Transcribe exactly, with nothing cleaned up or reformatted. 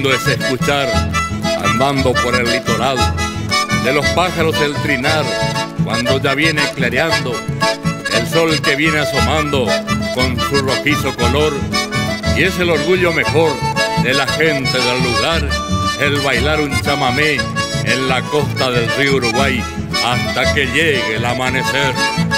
lindo es escuchar, andando por el litoral, de los pájaros el trinar, cuando ya viene clareando, el sol que viene asomando con su rojizo color. Y es el orgullo mejor de la gente del lugar, el bailar un chamamé en la costa del río Uruguay hasta que llegue el amanecer.